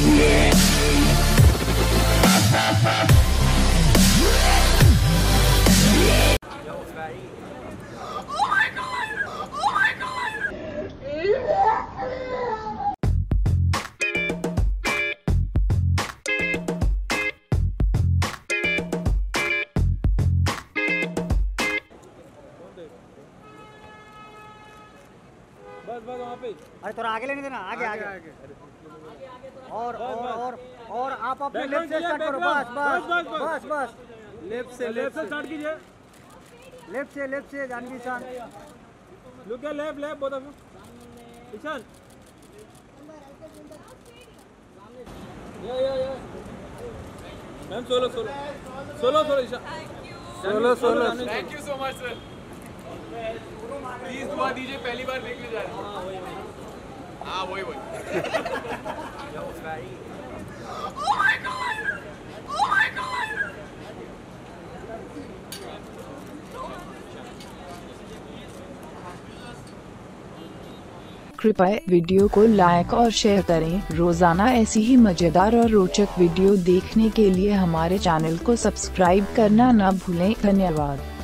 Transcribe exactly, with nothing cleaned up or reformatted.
बस बस वहाँ पे। अरे थोड़ा आगे लेने देना, आगे आगे, आगे, आगे। और और और और आप अपने लेफ्ट से स्टार्ट करो। बस बस बस बस लेफ्ट से लेफ्ट से स्टार्ट कीजिए। लेफ्ट से लेफ्ट से Janhvi Ishaan. Look at left left both of you. Ishaan या या या ma'am solo solo solo solo Ishaan solo solo. Thank you so much sir. Please दुआ दीजिए, पहली बार देखने जा रहे हैं। हाँ वही वही। कृपया वीडियो को लाइक और शेयर करें। रोजाना ऐसी ही मजेदार और रोचक वीडियो देखने के लिए हमारे चैनल को सब्सक्राइब करना न भूलें। धन्यवाद।